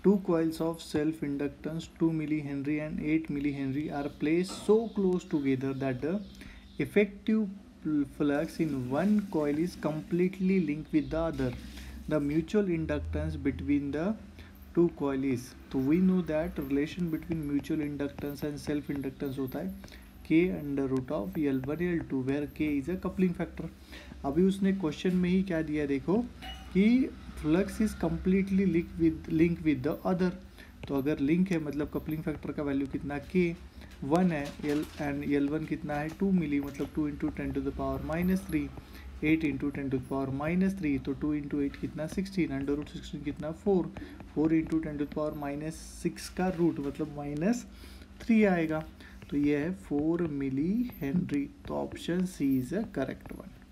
Two coils of self-inductance 2 millihenry and 8 millihenry are placed so close together that the effective flux in one coil is completely linked with the other. The mutual inductance between the two coil is, तो we know that relation between mutual inductance and self inductance होता है k under root of L1 L2 where k is a coupling factor. अभी उसने question में ही क्या दिया देखो कि flux is completely link with the other. तो अगर लिंक है मतलब कपलिंग फैक्टर का वैल्यू कितना k 1 है एंड L1 कितना है 2 मिली मतलब 2 into 10 to the power -3 8 into 10 to the power -3 तो 2 इंटू 8 कितना 16 अंडर रूट 16 कितना 4 4 इंटू 10 टू द पावर -6 का रूट मतलब -3 आएगा. तो ये है 4 मिली हेनरी. तो option C is a correct one.